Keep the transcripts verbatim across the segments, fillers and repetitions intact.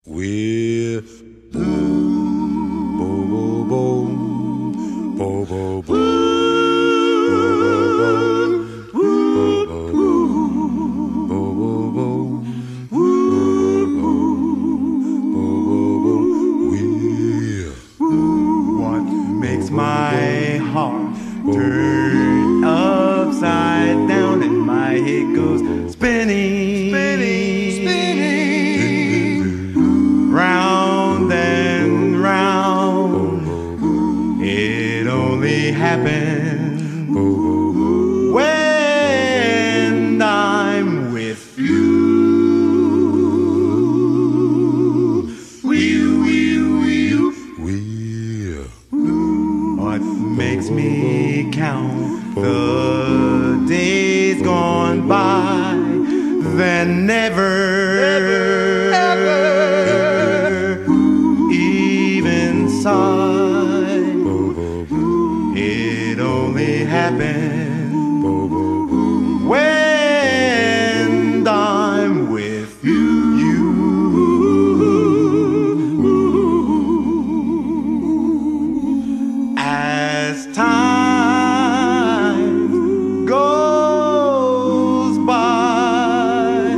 with boom, boom, boom, boom, boom, boom, what makes my heart turn upside down and my head goes spinning, spinning, spinning, round and round. It only happens when I'm with you. Wee, wee, wee, wee. What makes me count the days gone by, then never, never, ever even sigh. It only happens when I'm with you. As time goes by,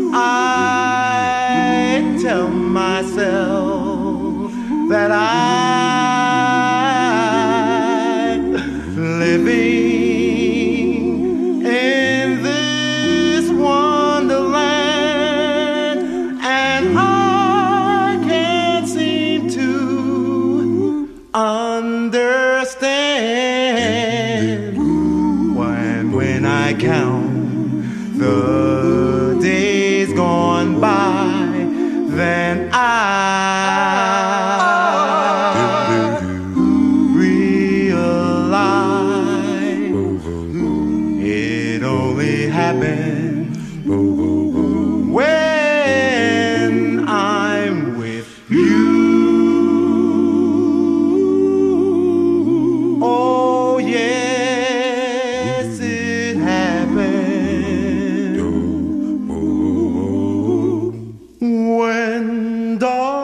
I tell myself that I'm living in this wonderland, and I can't seem to understand when, when I count the days gone by, then I realize it only happens when I'm with you. Oh yes, it happened when dark